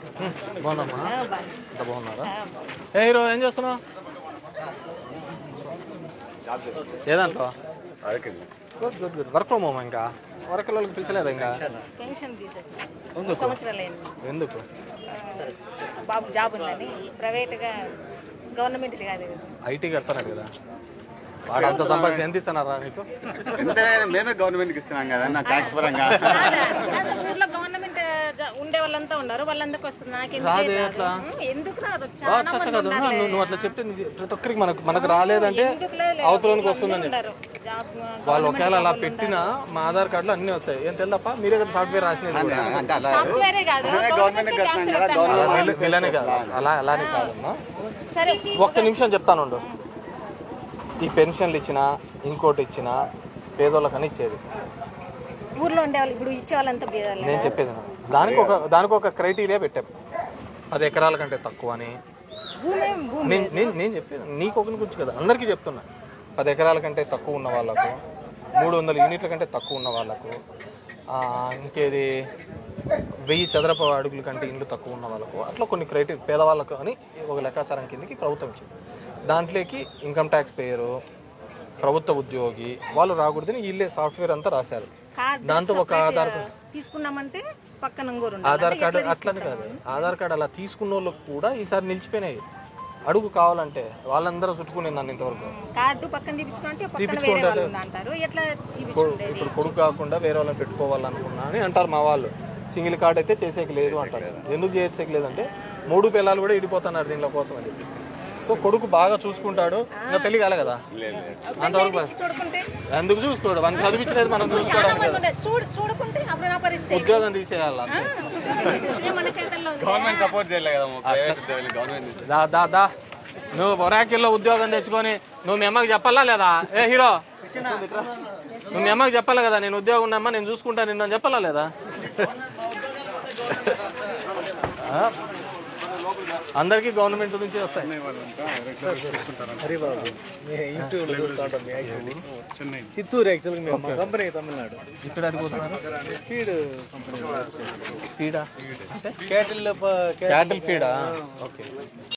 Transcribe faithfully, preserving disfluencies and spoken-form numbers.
బాగున్నామ్మా, అంత బాగున్నారా? ఏ హీరో ఏం చేస్తున్నావు? ఏదంటో good good good. Work from home. ఇంకా వర్క్ వాళ్ళకి పిలిచలేదు ఇంకా? ఎందుకు? బాబు జాబ్ ఉందని ప్రైవేట్గా, గవర్నమెంట్ కాదు, ఐటీ కడతాడు కదా వాడు. అంత సంపాదించి ఎంత ఇస్తున్నారా నీకు? మేమే గవర్నమెంట్కి ఇస్తున్నాం కదా నా ట్యాక్స్ పరంగా. ఊర్లో గవర్నమెంట్ ఉండే వాళ్ళంతా ఉన్నారు, వాళ్ళందరికి వస్తుంది. నాకు రాదు. ఎట్లా ఎందుకు రాదు? కాదు, నువ్వు అట్లా చెప్తే ప్రతి ఒక్కరికి మనకు మనకు రాలేదంటే అవతలకి వస్తుందని వాళ్ళు ఒకవేళ అలా పెట్టినా మా ఆధార్ కార్డులో అన్ని వస్తాయి. ఏం తెలుదప్ప, మీరే కదా సాఫ్ట్వేర్ రాసినది. ఇలానే కాదు, అలా అలానే కాదమ్మా. ఒక్క నిమిషం చెప్తానుండు. ఈ పెన్షన్లు ఇచ్చినా ఇంకోటి ఇచ్చినా పేదోళ్ళకని ఇచ్చేది. ఊర్లో ఉండేవాళ్ళు ఇప్పుడు ఇచ్చే వాళ్ళంతా పేదవాళ్ళు. నేను చెప్పేది దానికి ఒక దానికి ఒక క్రైటీరియా పెట్టాం. పది ఎకరాల కంటే తక్కువ అని. నేను నేను నేను చెప్పేది నీకు ఒకరి గురించి కదా, అందరికీ చెప్తున్నా. పది ఎకరాల కంటే తక్కువ ఉన్న వాళ్ళకు, మూడు వందల యూనిట్ల కంటే తక్కువ ఉన్న వాళ్ళకు, ఇంకేది వెయ్యి చదరపు అడుగుల కంటే ఇండ్లు తక్కువ ఉన్న వాళ్ళకు, అట్లా కొన్ని క్రైటీరియా పేదవాళ్ళకు అని ఒక లెక్కాచారం కిందకి ప్రభుత్వం ఇచ్చింది. దాంట్లోకి ఇన్కమ్ ట్యాక్స్ పేయరు, ప్రభుత్వ ఉద్యోగి వాళ్ళు రాకూడదని వీళ్ళే సాఫ్ట్వేర్ అంతా రాశారు. దాంతో ఒక ఆధార్ తీసుకున్నామంటే పక్కన ఆధార్ కార్డు అట్లని కాదు, ఆధార్ కార్డు అలా తీసుకున్న వాళ్ళకి కూడా ఈసారి నిలిచిపోయినాయి. అడుగు కావాలంటే వాళ్ళందరూ చుట్టుకునేది నన్ను ఇంతవరకు. తీపించుకుంటారు. ఇప్పుడు కొడుకు కాకుండా వేరే వాళ్ళని పెట్టుకోవాలనుకున్నా అని అంటారు మా వాళ్ళు. సింగిల్ కార్డు అయితే చేసేకి లేదు అంటారు. ఎందుకు చేసేకి లేదంటే మూడు పిల్లలు కూడా ఇడిపోతున్నారు దీనిలో కోసం అని చెప్పేసి. సో కొడుకు బాగా చూసుకుంటాడు. ఇంకా పెళ్లి కాలే కదా అంతవరకు. ఎందుకు చూసుకోడు? మనం చదివించలేదు, మనం చూసుకోవడానికి కదా. ఉద్యోగం తీసేయాలి. దా దా దా నువ్వు బొరాకిల్లో ఉద్యోగం తెచ్చుకొని నువ్వు మీ అమ్మకి చెప్పాలా లేదా? ఏ హీరో, నువ్వు మీ అమ్మకి చెప్పాలా కదా నేను ఉద్యోగం ఉన్నామ్మా, నేను చూసుకుంటా నిన్ను అని చెప్పాలా లేదా? అందరికీ గవర్నమెంట్ నుంచి వస్తాయి. చిత్తూరు యాక్చువల్గా కంపెనీ తమిళనాడు. ఇక్కడ అడిగిపోతున్నారు. Feed company. ఫీడా? క్యాటిల్ క్యాటిల్ ఫీడా? ఓకే.